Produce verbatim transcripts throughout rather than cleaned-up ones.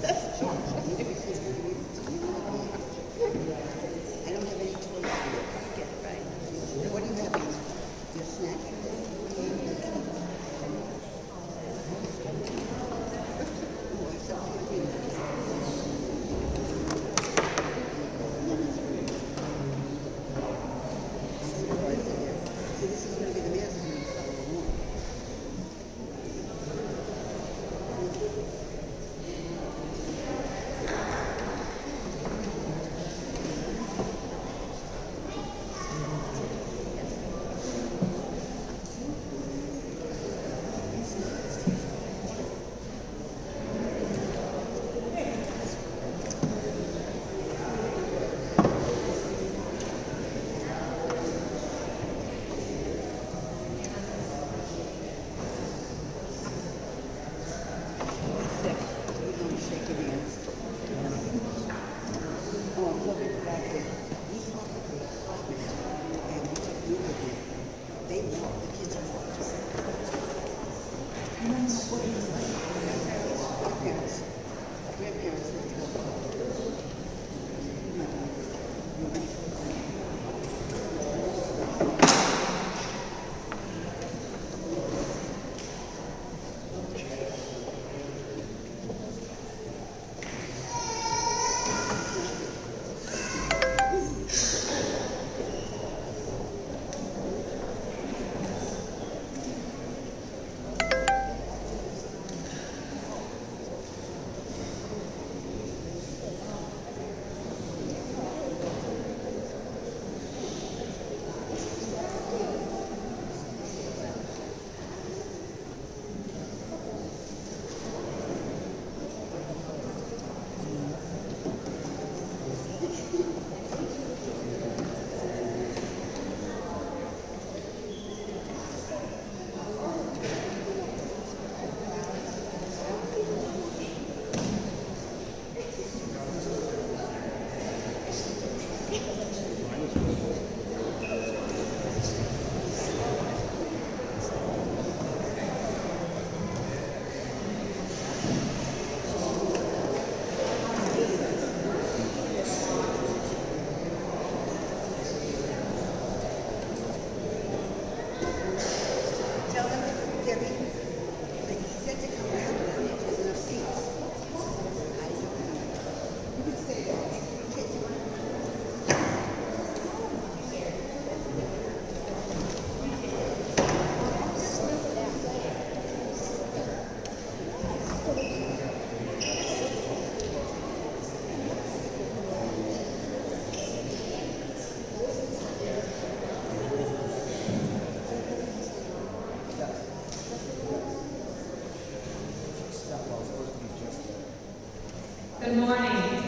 Good morning.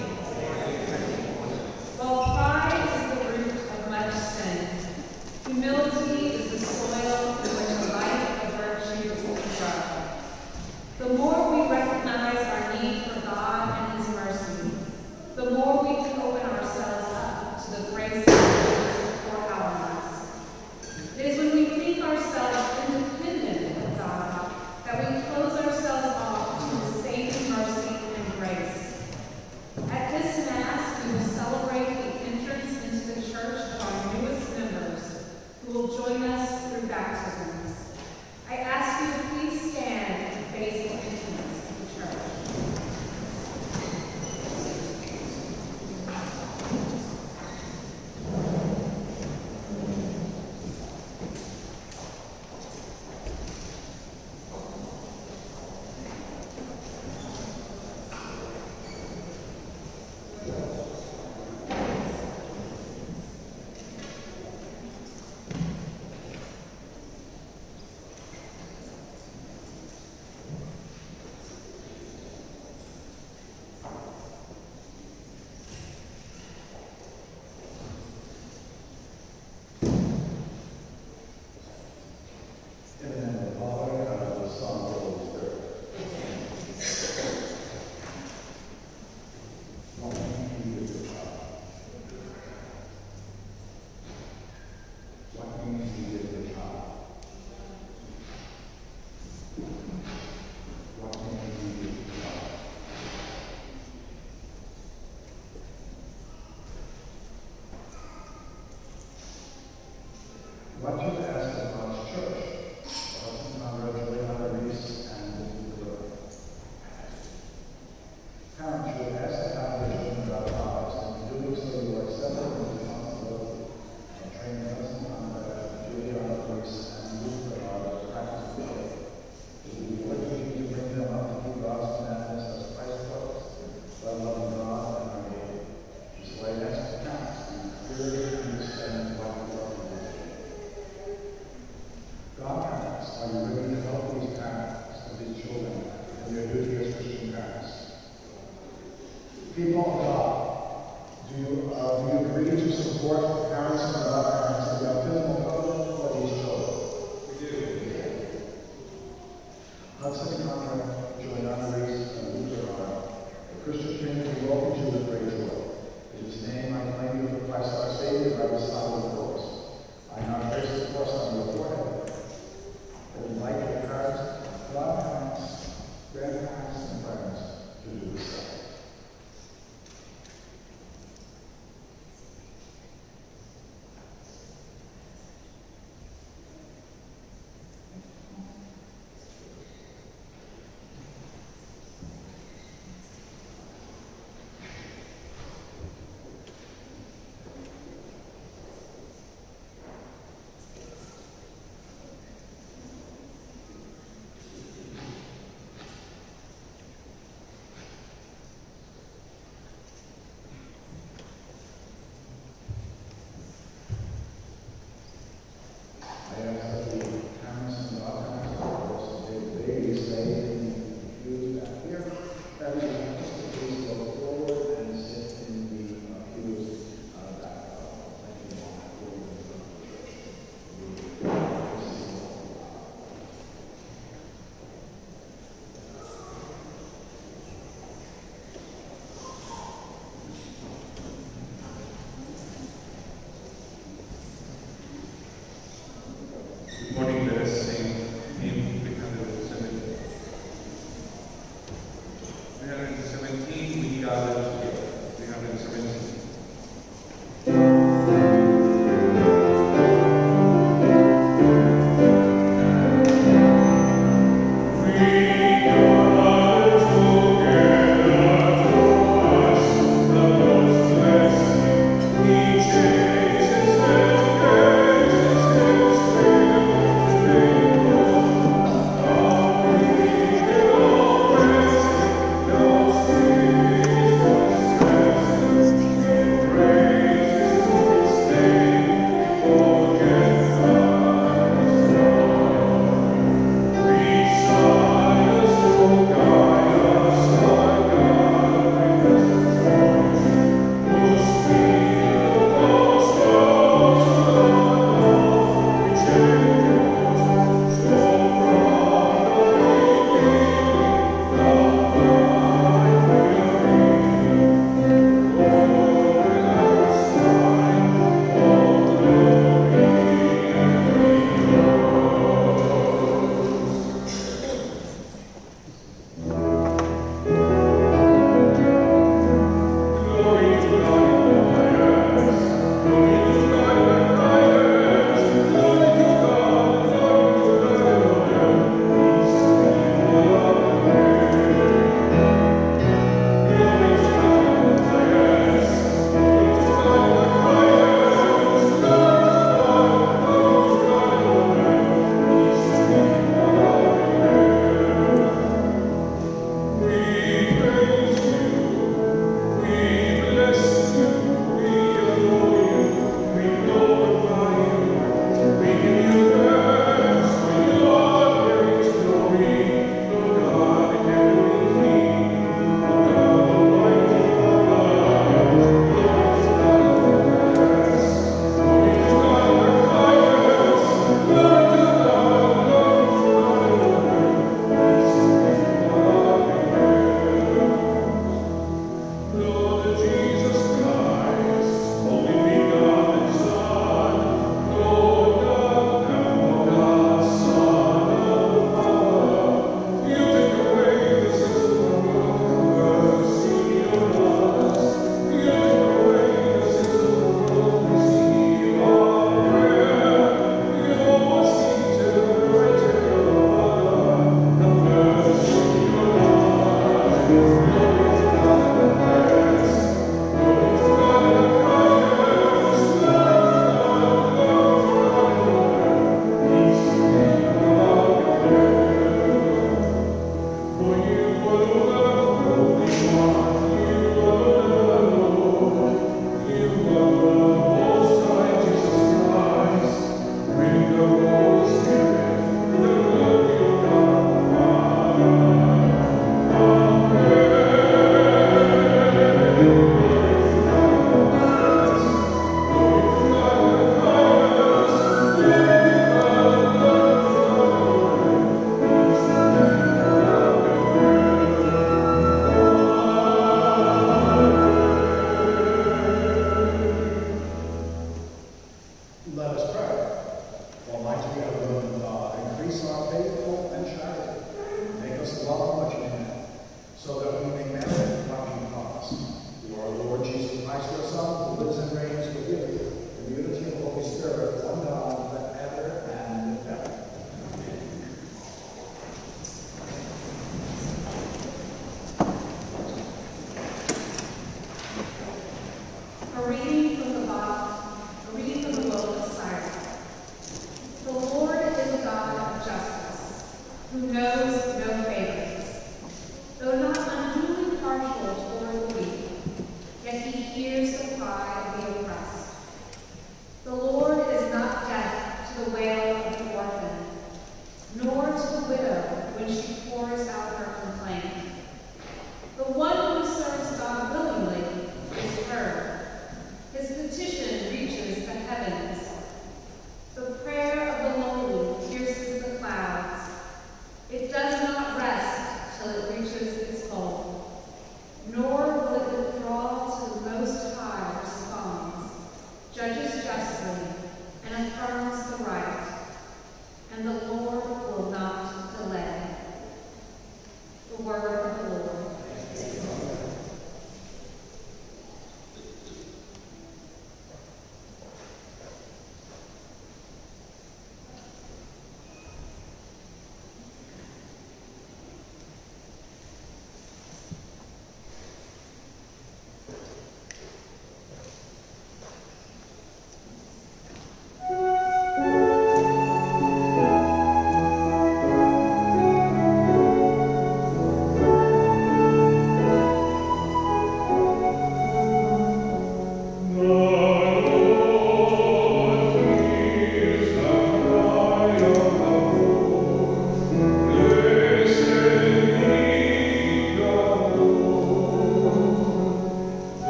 Well, pride is the root of much sin. Humility is the soil in which a life of virtue will grow. The more we recognize our need for God and His mercy, the more we can open ourselves up to the grace of God for our lives. It is when we think ourselves independent of God that we close ourselves off to His saving mercy and grace. At this Mass, we will celebrate the entrance into the church of our newest members, who will join us through baptisms. I ask you to please stand and face the entrance of the church. duty as Christian parents. People of God, do you, uh, do you agree to support the parents and godparents in the baptismal covenant for these children? We do. Hudson Conrad, Juliana Reese, and Luther are the Christian community welcomes you with great joy. In his name, I claim you for Christ our Savior by the side of the cross. I now trace the cross on your forehead. I invite your parents, godparents, grandparents, and friends to do the same.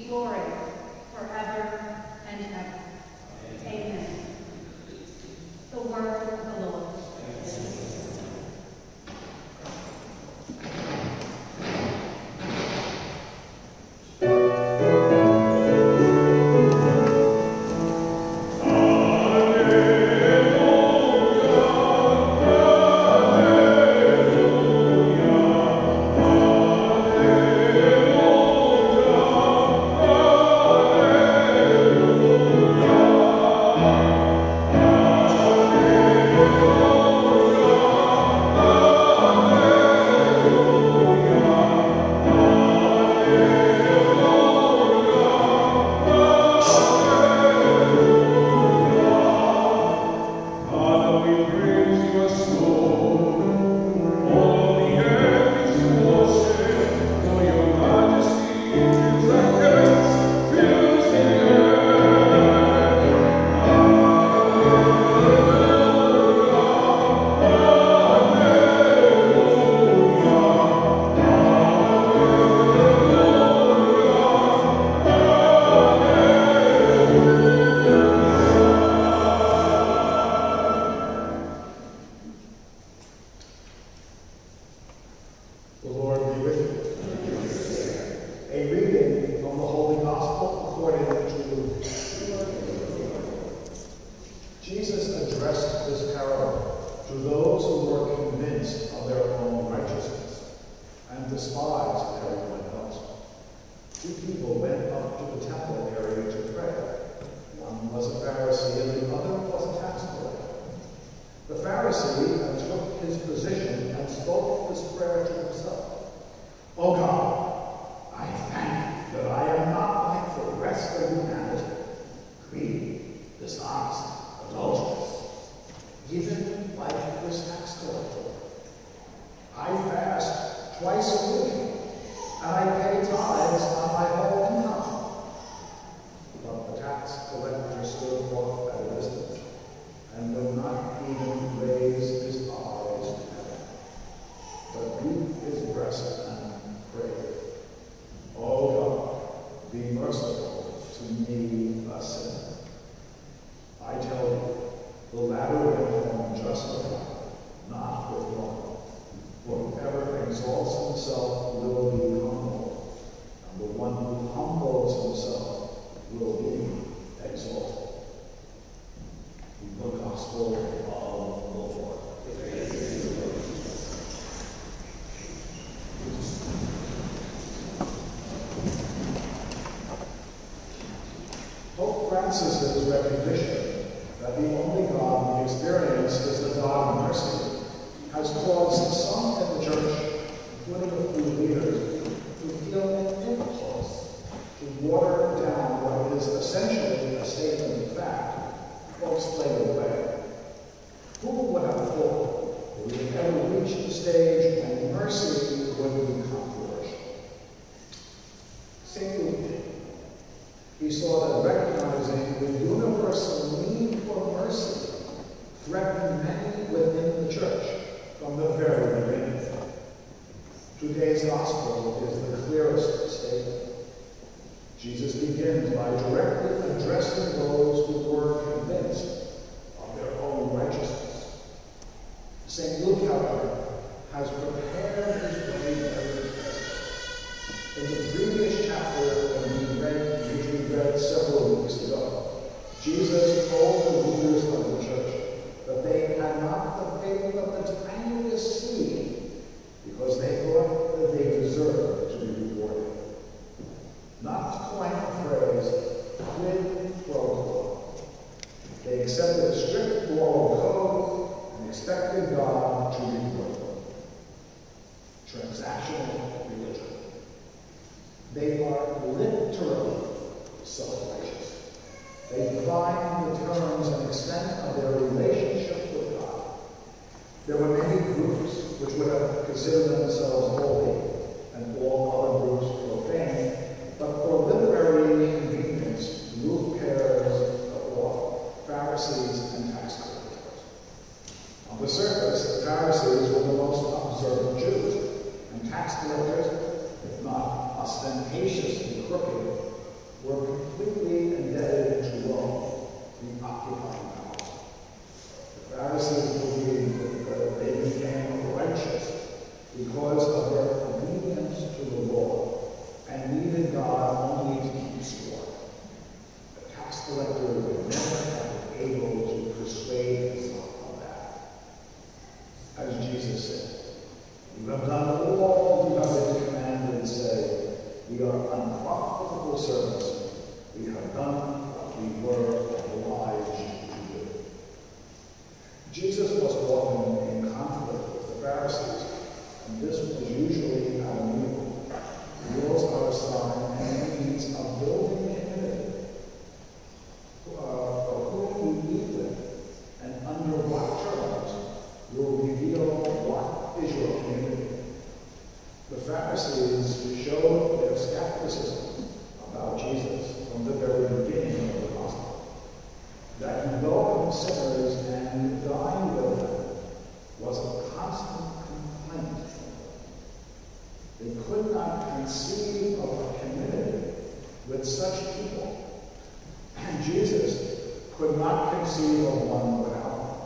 be glory forever and ever. Amen. The word of the Lord. Francis's recognition that the only God we experience is the God of mercy has caused some in the church, including a few leaders, to feel an impulse to water down what is essentially a statement of fact or explain it away. Who would have thought that we would ever reach the stage when mercy would be controversial? Saint Luke did. He saw that recognizing the universal need for mercy threatened many within the church from the very beginning. Today's gospel is the clearest statement. Jesus begins by directly addressing those who were convinced of their own righteousness. Saint Luke, however, has prepared his way very carefully. In the previous chapter, when we read, which we read several weeks ago, Jesus told the leaders of the church that they had not the faith of the tiniest seed because they thought that they deserved to be rewarded. Not to coin a phrase, quid pro quo. They accepted a strict moral code and expected God to reward them. Transactional religion. They are literally self-righteous. They define the terms and extent of their relationship with God. There were many groups which would have considered themselves holy and all other groups profane, but for literary convenience, Luke pairs off Pharisees and tax collectors. On the surface, the Pharisees were the most observant Jews, and tax collectors, if not ostentatiously crooked, people. And Jesus could not conceive of one without them.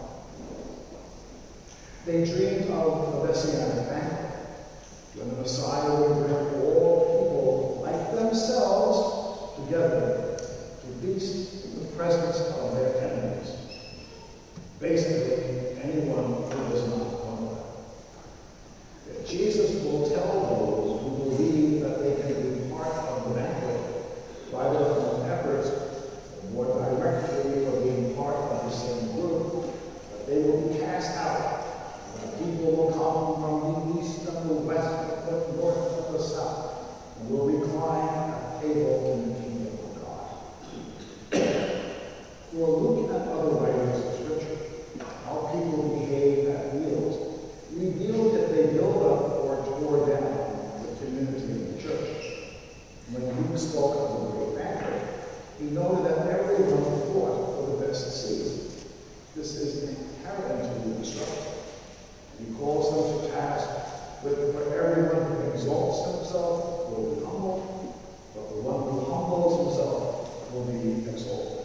They dreamed of the Messianic banquet, when the Messiah would bring all people like themselves together to feast in the presence of their enemies. Basically, anyone who does not know that. That Jesus will tell those who believe that they can be part of the banquet by their own efforts, or more directly for being part of the same group, that they will be cast out. People will come from the east and the west, the north and the south, and will recline at table in the kingdom of God. For Luke and other writers of Scripture, how people behave at meals revealed that they build up or tore down the community of the church. When Luke spoke of the great banquet, he noted that everyone fought for the best seats. This is inherent to the instruction. He calls them to task with for everyone who exalts himself will be humbled, but the one who humbles himself will be exalted.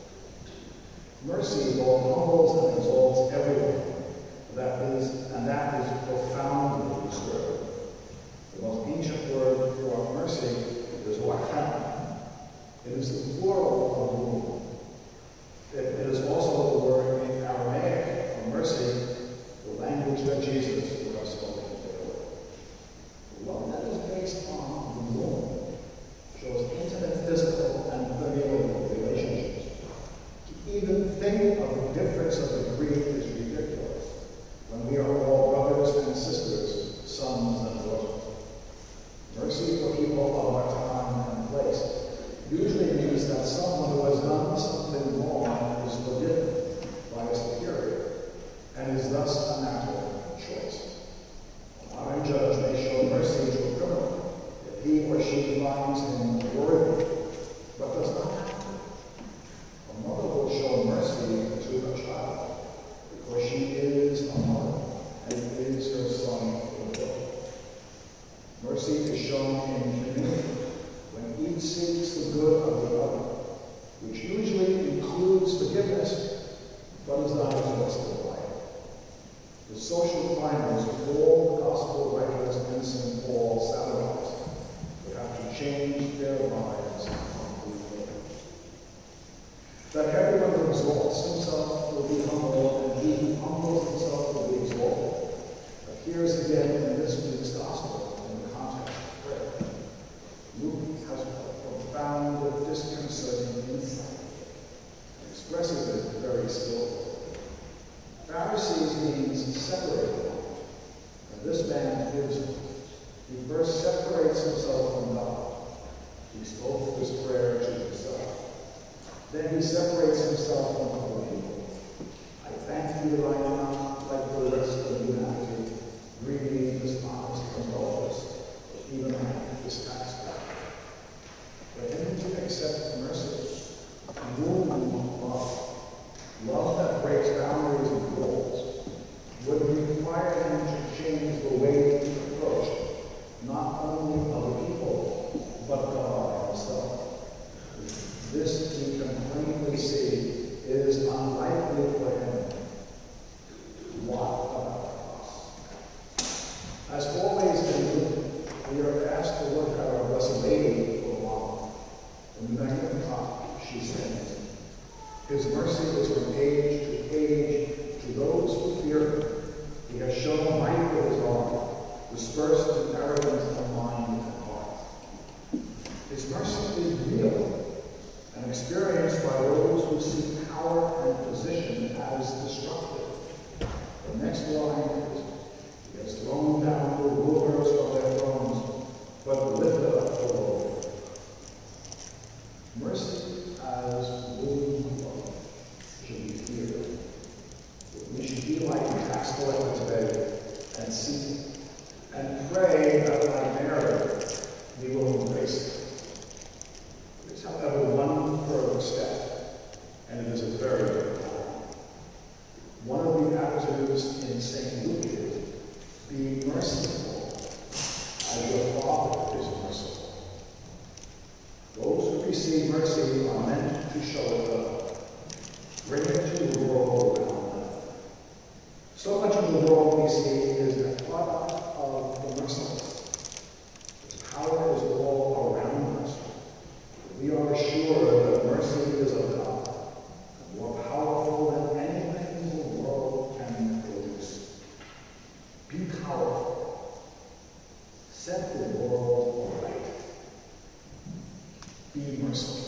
Mercy both humbles and exalts everyone. That is, and that is profoundly disturbing. The most ancient word for mercy is wachem. It is the plural of womb. It, it is also the word in Aramaic for mercy, the language that Jesus would have spoken daily. The love that is based on the womb shows intimate physical and familial relationships. To even think of the difference of the Greek is ridiculous when we are all brothers and sisters, sons and daughters. Mercy for people of our time and place usually means that someone who has done something wrong is forgiven by a superior and is thus a matter of choice. A modern judge may show mercy to a criminal if he or she finds him worthy, but does not have to. A mother will show mercy to her child because she is a mother and is her son or daughter. Mercy is shown in community when each seeks the good of the other, which usually includes forgiveness, but is not exhaustive life. The social climbers of all the gospel writers and Saint Paul Celebrant would have to change their lives completely. That everyone who exalts himself will be humble, and he who humbles himself will be exalted, appears again in this week's gospel in the context of prayer. Luke has a profound, disconcerting insight and expresses it very skillfully. Pharisees means separated, and this man gives it. He first separates himself from God. He spoke this prayer to himself. Then he separates himself from other people. I thank you that I am not like the rest of humanity, greedy, dishonest, and lawless, but even like this tax collector. For him to accept mercy, womb love, love that breaks boundaries and rules, would require him to change the way he approached not only other people, but God himself. This we can plainly see is unlikely for him. What about us? As always in Luke, we are asked to look at our Blessed Lady for a while. In the Magnificat, she sings, His mercy is from age to age to those who fear him. He has shown might with his arm, dispersed in arrogance of mind and heart. His mercy is real and experienced by those who see power and position as destructive. The next line is, He has thrown down the rulers from their thrones, but lifted up the lowly. Mercy as womb love should be feared. We should be like the tax collector today and seek it, and pray that like Mary, we will embrace it. It's, however, one further step, and it is a very good one. One of the attitudes in Saint Luke is, be merciful as your Father is merciful. Those who receive mercy mercy are meant to show it love, bring it to the world around them. So much of the world we see is a product of the merciless. Its power is all around us. We are sure that mercy is of God, and more powerful than anything the world can produce. Be powerful. Set the world right. Be merciful.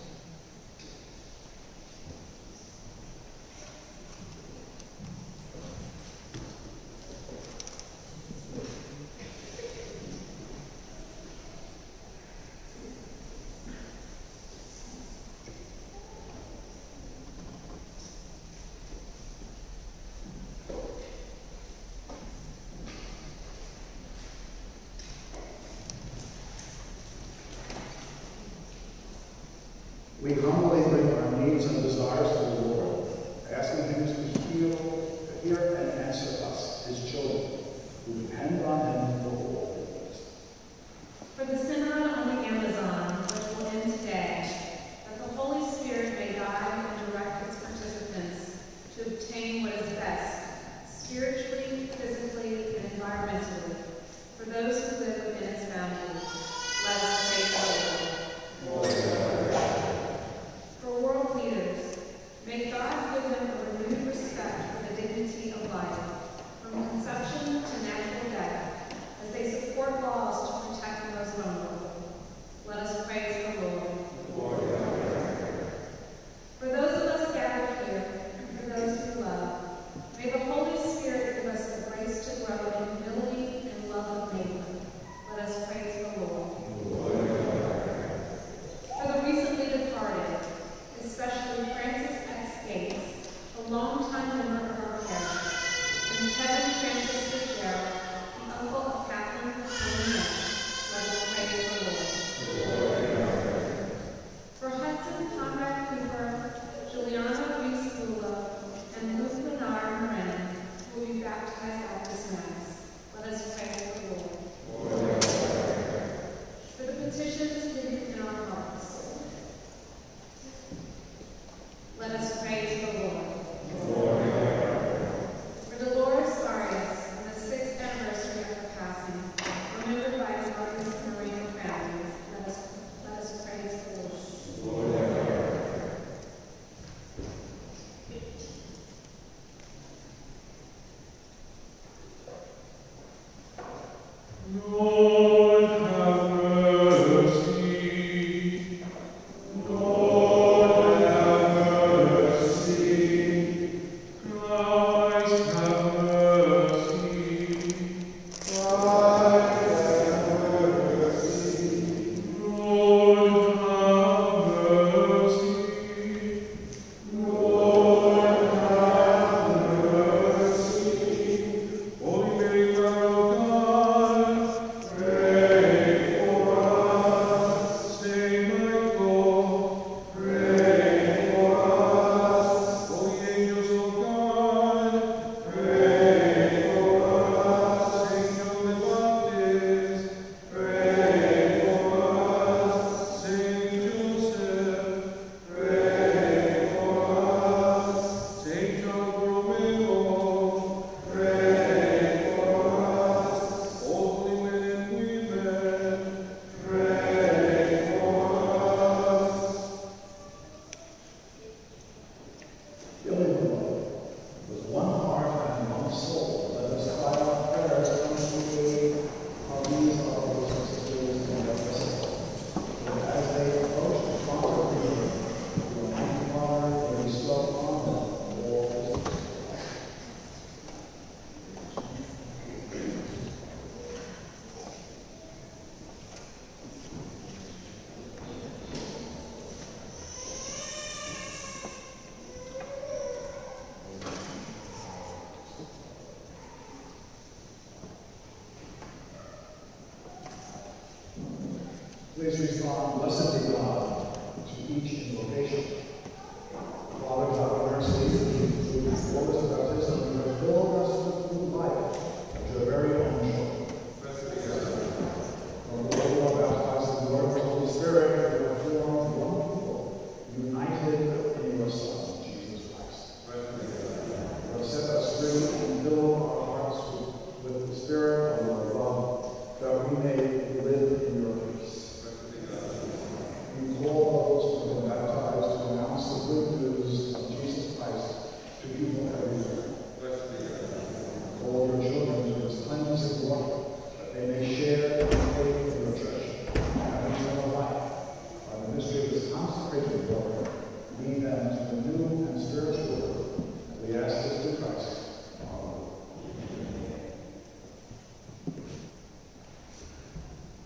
We humbly bring our needs and desires to the Lord, asking Him to heal, to hear and answer us, His children, who depend on Him for all things. For the Synod on the Amazon, which will end today, that the Holy Spirit may guide and direct its participants to obtain what is best, spiritually, physically, and environmentally, for those who live within its boundaries. Let us pray for the Lord. For world leaders, may God give them a renewed respect for the dignity of life, from conception to natural death, as they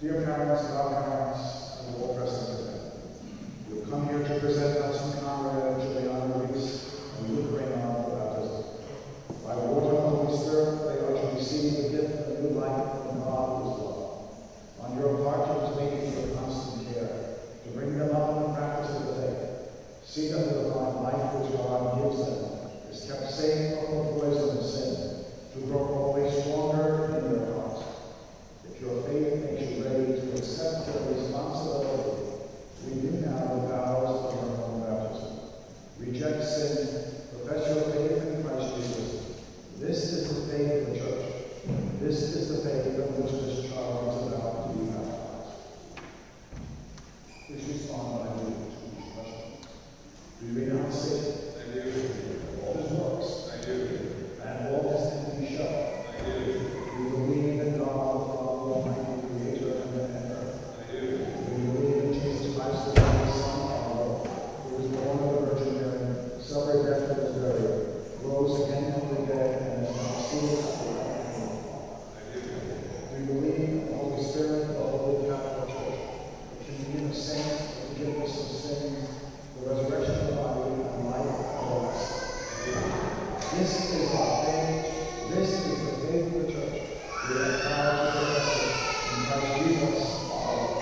Dear parents and our parents, and all present today, we have come here to present Nelson Conrad, Juliana Reese, and Luke Raynard for baptism. By the water of the Holy Spirit, they are to receive the gift of new life from God who is love. On your part, it is making your constant care to bring them up in the practice of the faith. See that the divine life which God gives them is kept safe from the poison of sin, to grow always stronger in their hearts. If your faith makes you ready to accept your responsibility, renew now the vows of your own baptism. Reject sin, profess your faith in Christ Jesus. This is the faith of the church. This is the faith in which this child is about to be baptized. Please respond by me to each question. Do you renounce Satan? I do. All his works? I do. And all his empty show? I do. Do you believe in God the Father Almighty, Creator of heaven and earth? I do. Do you believe in Jesus Christ, the Holy Son of our Lord, who was born of the Virgin Mary, suffered death and was buried, rose again from the dead, and is now seated at the right hand of the Father? I do. Do you believe in the Holy Spirit, the Holy Catholic Church, the communion of saints, the forgiveness of sins, the resurrection of the body, and life everlasting? This is our faith. This is the faith of the church. We are proud to profess it in Christ Jesus our Lord.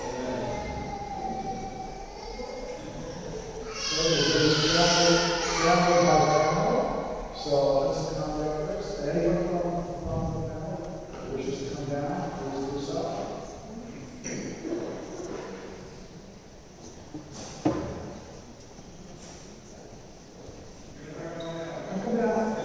So this is family, family by family. So let's come right first. Anyone from, from the family who wishes to come down, please do so. Come down.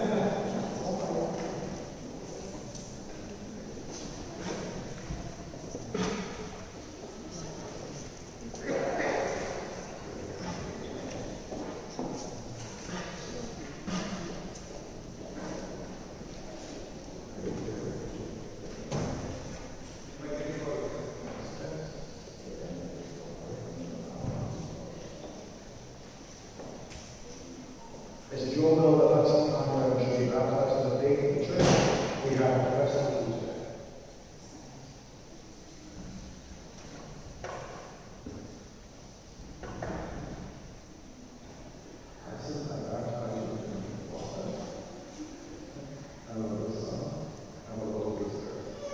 As you all know, that Hudson Conrad should be baptized in the faith of the church, we have a professor Tuesday. I said I baptize you in the water, and of the Son, and of the Holy Spirit.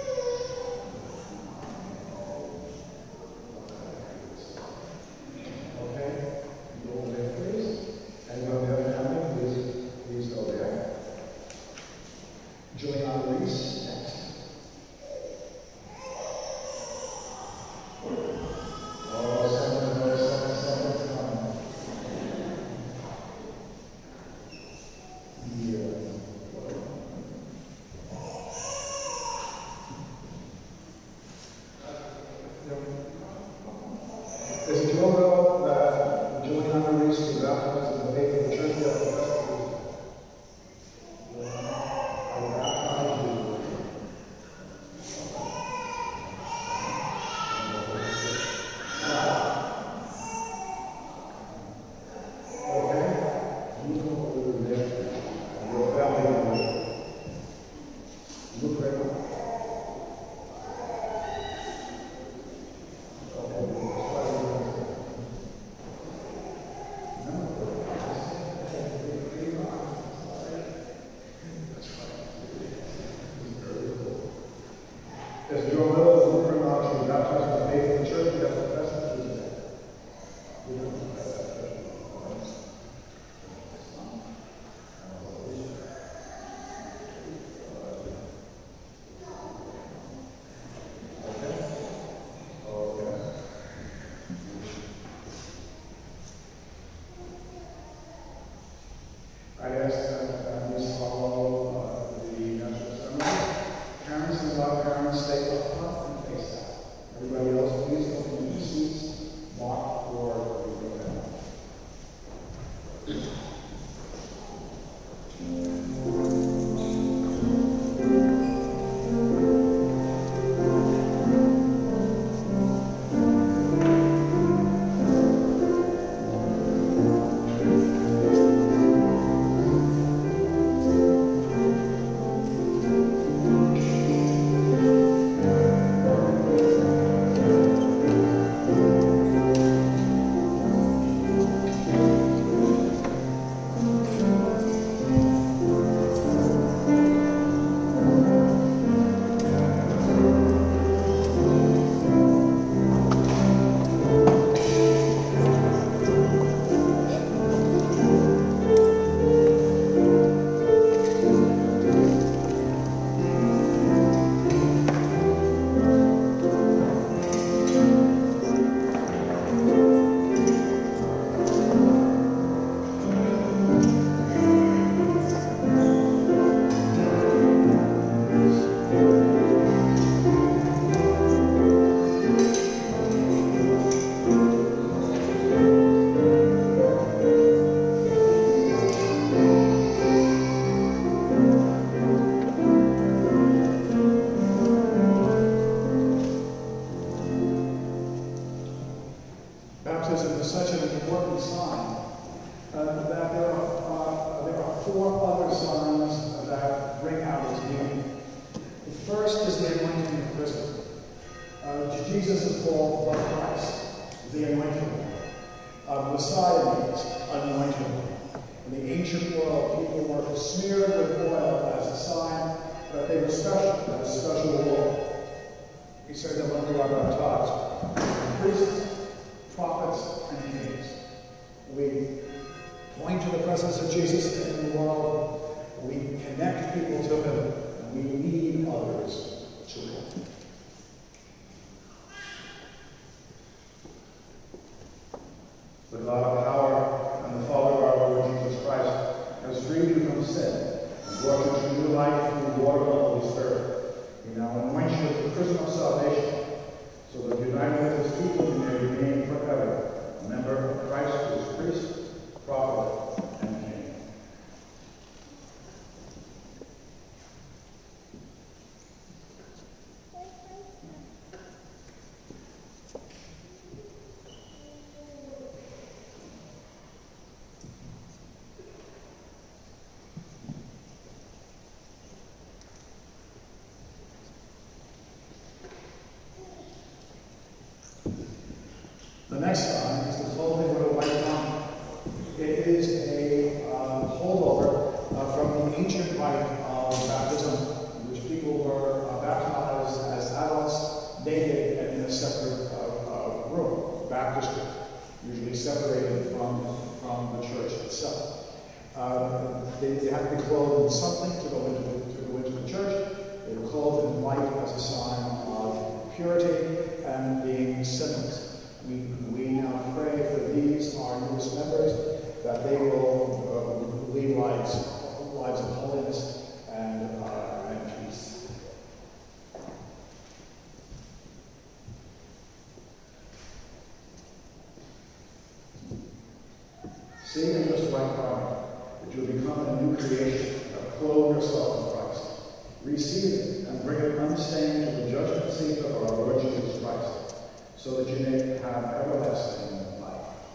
Okay? You all there, please? Anyone there? Please, please go there. Juliana Reese, next. Oh, seven, oh, seven, seven, come. Yeah. Is it your will that Juliana Reese be baptized in the faith of the church that professes I baptize you. Okay? You go over there. Your family. Look right up. As your will is Luke Raynard to be baptized in the faith of the church, we have to profess it Tuesday. We don't profess that church. Okay? Okay. I ask that families follow uh, the national ceremony. Parents and godparents stay up front and face out. Everybody else, please go to your seats, mark for the event. uh, that there are, uh, there are four other signs that bring out its meaning. The first is the anointing of prison. Uh, Jesus is called the Christ, the anointed one. Uh, Messiah means anointed one. In the ancient world, people were smeared with oil as a sign that they were special, that was special oil. He said that when we are baptized, priests, prophets, and kings. We point to the presence of Jesus in the world. We connect people to him. And we lead others to him. The God of power and the Father of our Lord Jesus Christ has freed you from sin and brought you to new life through the water of the Holy Spirit. He now anoints you with the chrism of salvation, so that united with his people you may remain forever a member of Christ who is priest, prophet, and king. The next sign is the clothing with a white garment. It is a uh, holdover uh, from the ancient rite of baptism, in which people were uh, baptized as adults, naked and in a separate uh, uh, room, baptistry, usually separated from, from the church itself. Uh, they, they had to be clothed in something to go into the, to go into the church. They were clothed in white as a sign of purity and being sinless. We, we now pray for these, our newest members, that they will uh, lead lives, lives of holiness and, uh, and peace. See in this white garment that you become a new creation, that clothe yourself in Christ. Receive it and bring it unstained to the judgment seat of our Lord Jesus Christ, so that you may have everlasting life.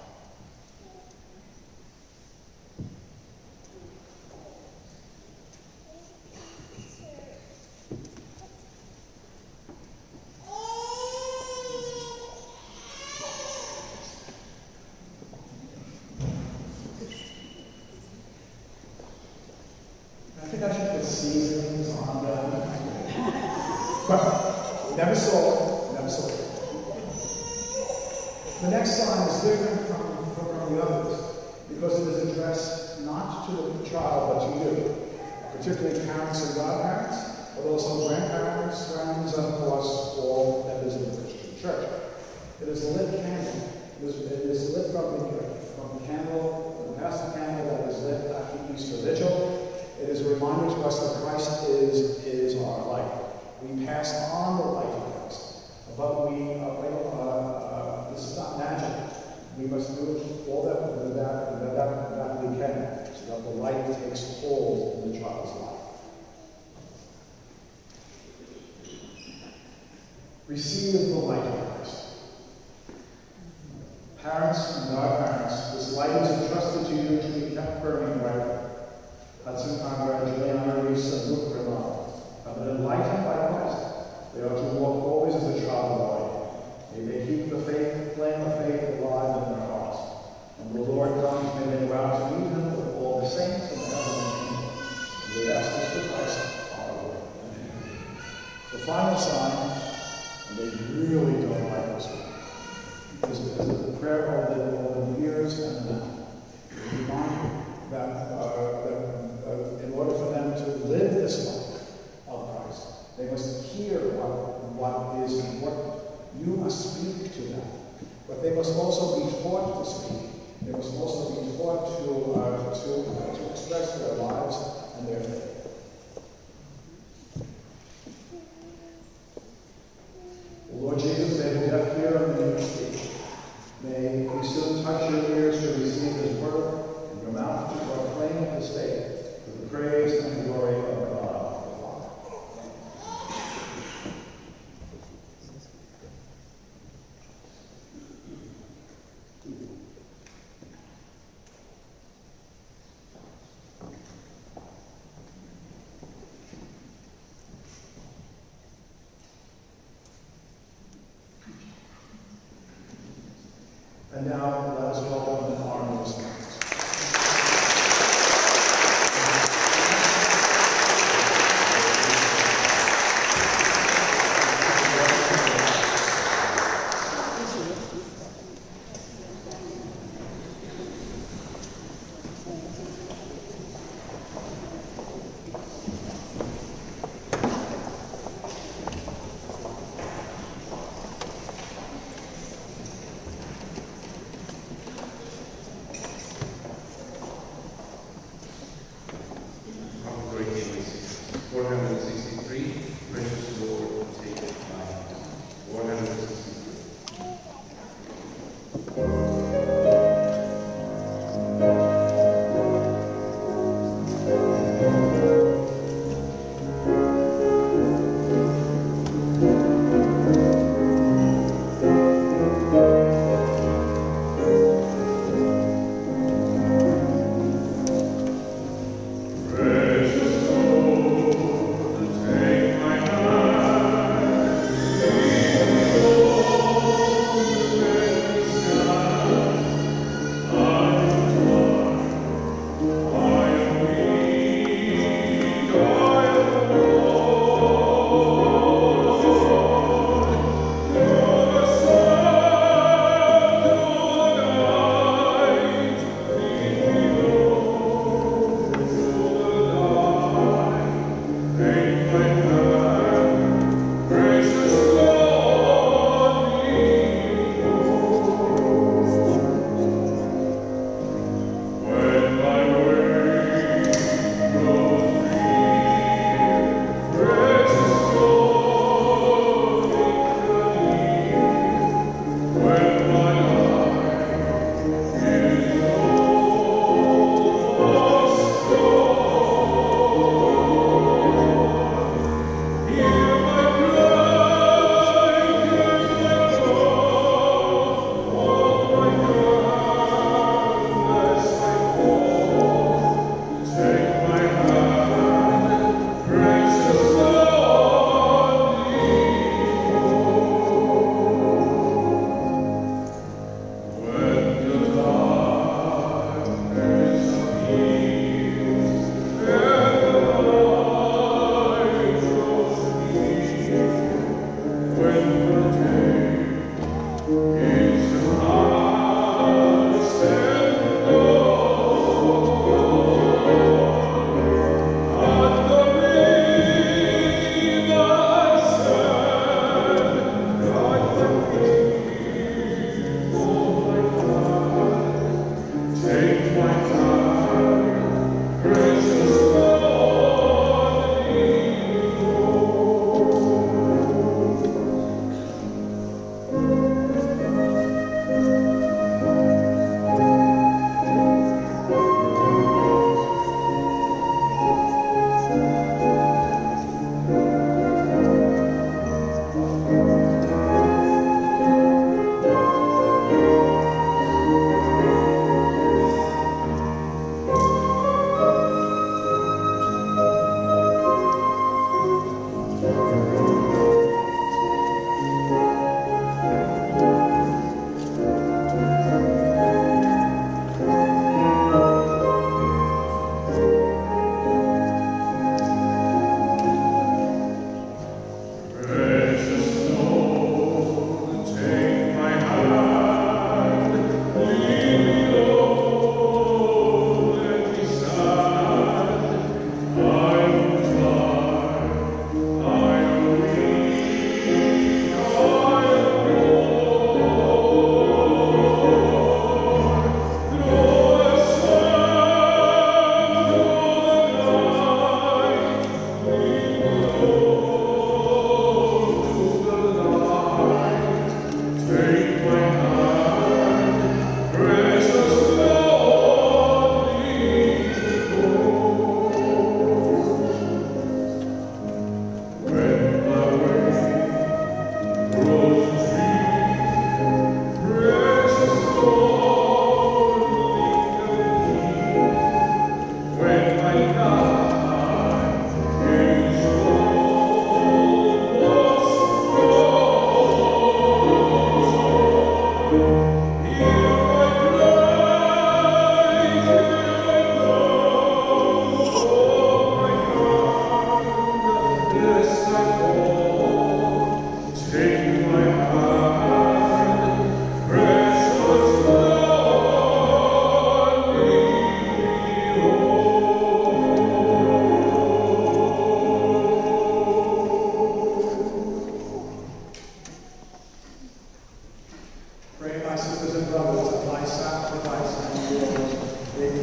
I think I should put seasons on them. But never sold, never sold. The next sign is different from, from the others because it is addressed not to the child but to you, particularly parents and godparents, but also grandparents, friends, and of course all members of the Christian church. It is a lit candle. It is, it is lit from the, from the candle, the past candle that is lit at the Easter Vigil. It is a reminder to us that Christ is, is our light. We pass on the light of Christ, but we, uh, uh, uh, this is not magic. We must do it all that, that, that, that, that we can, so that the light takes hold in the child's life. Receive the light of Christ. Parents and godparents, this light is entrusted to you to be kept burning brightly. Hudson Conrad, Juliana Reese, and Luke Bernard have been enlightened by Christ. They are to walk always as a child of light. May they keep the faith, flame of faith alive in their hearts. And the Lord comes, may they go out to meet him with all the saints in the heavenly kingdom. And we ask this to Christ, our Lord. The final sign, and they really don't like this one, is, is the prayer of the, of the ears and the mouth. Remind that, uh, that uh, in order for them to live this life of Christ, they must hear what, what is important. You must speak to them. But they must also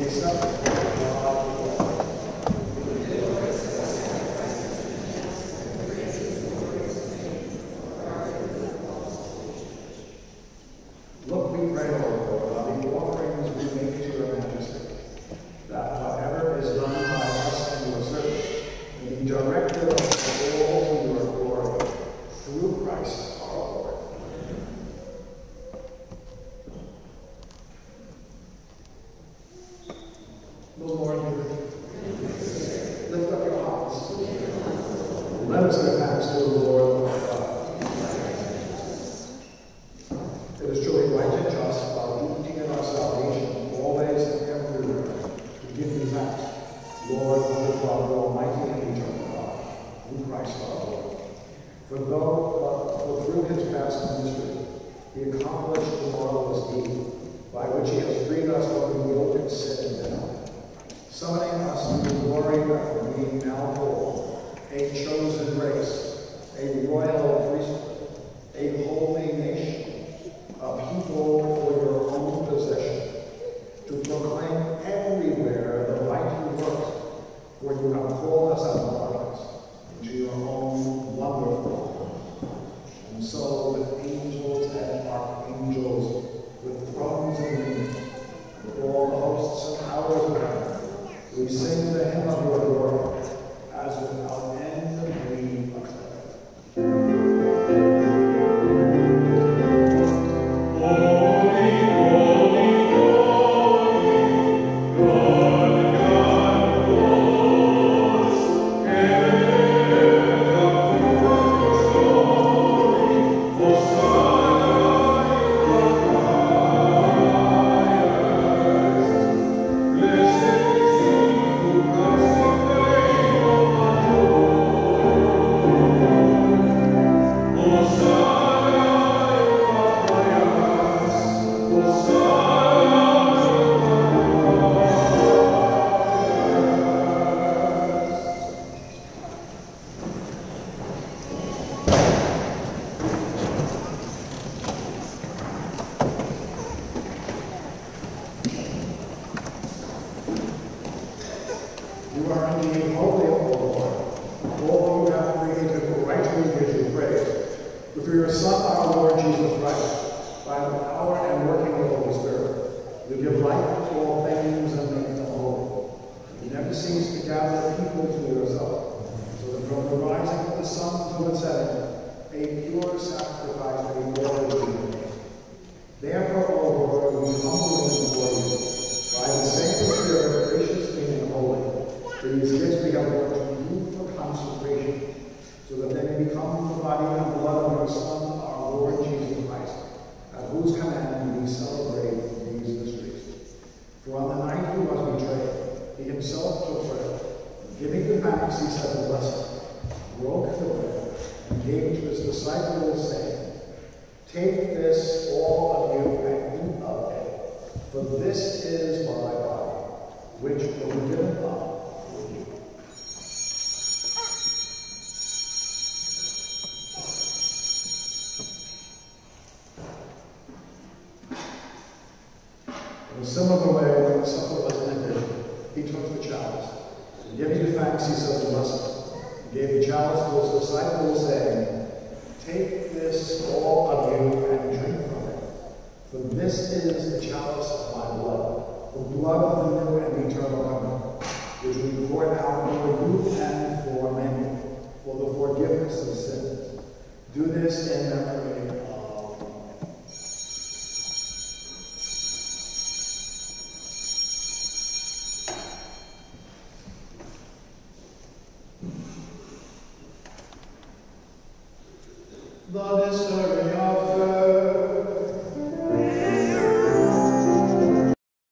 The mystery